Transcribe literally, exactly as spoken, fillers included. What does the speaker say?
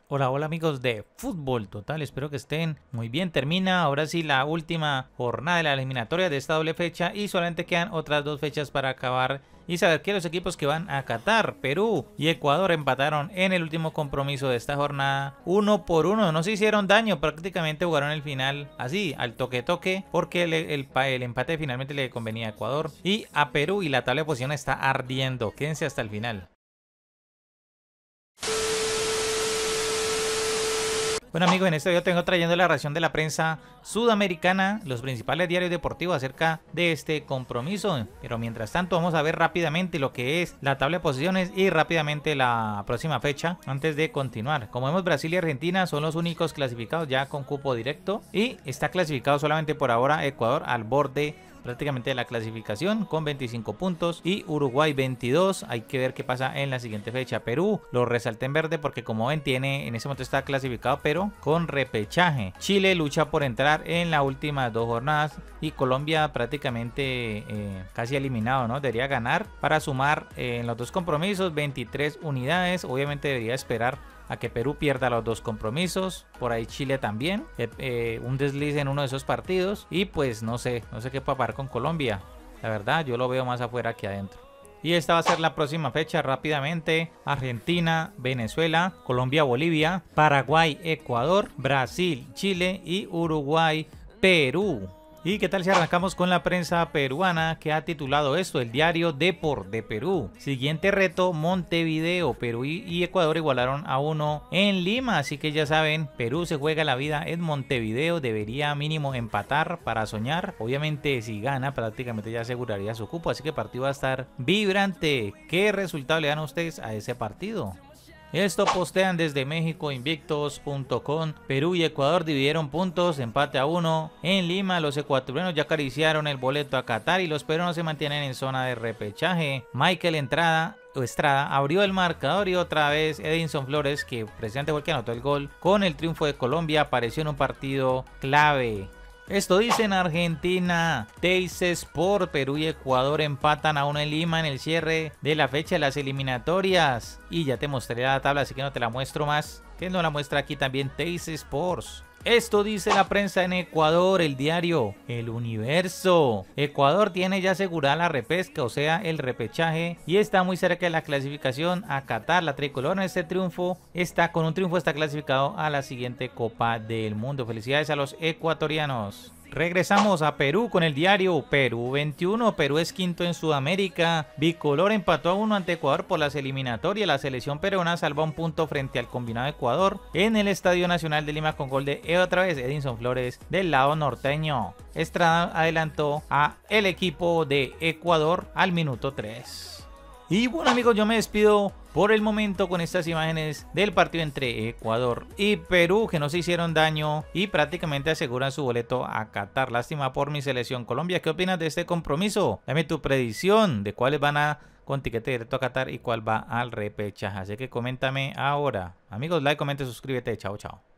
Hola, hola amigos de Fútbol Total, espero que estén muy bien. Termina ahora sí la última jornada de la eliminatoria de esta doble fecha y solamente quedan otras dos fechas para acabar y saber que los equipos que van a Qatar, Perú y Ecuador empataron en el último compromiso de esta jornada uno por uno. No se hicieron daño, prácticamente jugaron el final así, al toque toque, porque el, el, el empate finalmente le convenía a Ecuador y a Perú, y la tabla de posición está ardiendo. Quédense hasta el final. Bueno amigos, en este video tengo trayendo la reacción de la prensa sudamericana, los principales diarios deportivos acerca de este compromiso. Pero mientras tanto vamos a ver rápidamente lo que es la tabla de posiciones y rápidamente la próxima fecha antes de continuar. Como vemos, Brasil y Argentina son los únicos clasificados ya con cupo directo y está clasificado solamente por ahora Ecuador al borde prácticamente de la clasificación con veinticinco puntos y Uruguay veintidós. Hay que ver qué pasa en la siguiente fecha. Perú lo resalté en verde porque, como ven, tiene en ese momento está clasificado pero con repechaje. Chile lucha por entrar en las últimas dos jornadas y Colombia prácticamente eh, casi eliminado, ¿no? Debería ganar para sumar eh, en los dos compromisos veintitrés unidades. Obviamente debería esperar a que Perú pierda los dos compromisos, por ahí Chile también, eh, eh, un desliz en uno de esos partidos y pues no sé, no sé qué puede pasar con Colombia. La verdad yo lo veo más afuera que adentro. Y esta va a ser la próxima fecha rápidamente: Argentina, Venezuela, Colombia, Bolivia, Paraguay, Ecuador, Brasil, Chile y Uruguay, Perú. ¿Y qué tal si arrancamos con la prensa peruana, que ha titulado esto? El diario Depor de Perú: siguiente reto, Montevideo. Perú y Ecuador igualaron a uno en Lima, así que ya saben, Perú se juega la vida en Montevideo, debería mínimo empatar para soñar. Obviamente si gana prácticamente ya aseguraría su cupo, así que el partido va a estar vibrante. ¿Qué resultado le dan a ustedes a ese partido? Esto postean desde México Invictos punto com. Perú y Ecuador dividieron puntos, empate a uno. En Lima los ecuatorianos ya acariciaron el boleto a Qatar y los peruanos se mantienen en zona de repechaje. Michael Entrada o Estrada abrió el marcador y otra vez Edinson Flores, que precisamente fue el que anotó el gol con el triunfo de Colombia, apareció en un partido clave. Esto dice en Argentina. Teis Sport: Perú y Ecuador empatan a uno en Lima en el cierre de la fecha de las eliminatorias. Y ya te mostré la tabla, así que no te la muestro más, que no la muestra aquí también Teis Sports. Esto dice la prensa en Ecuador, el diario El Universo. Ecuador tiene ya asegurada la repesca, o sea el repechaje, y está muy cerca de la clasificación a Qatar. La tricolor en este triunfo está con un triunfo está clasificado a la siguiente Copa del Mundo. Felicidades a los ecuatorianos. Regresamos a Perú con el diario Perú veintiuno. Perú es quinto en Sudamérica. Bicolor empató a uno ante Ecuador por las eliminatorias. La selección peruana salva un punto frente al combinado Ecuador en el Estadio Nacional de Lima con gol de e otra vez Edinson Flores del lado norteño. Estrada adelantó a el equipo de Ecuador al minuto tres. Y bueno amigos, yo me despido por el momento con estas imágenes del partido entre Ecuador y Perú, que no se hicieron daño y prácticamente aseguran su boleto a Qatar. Lástima por mi selección Colombia. ¿Qué opinas de este compromiso? Dame tu predicción de cuáles van a con tiquete directo a Qatar y cuál va al repechaje. Así que coméntame ahora. Amigos, like, comenta, suscríbete. Chao, chao.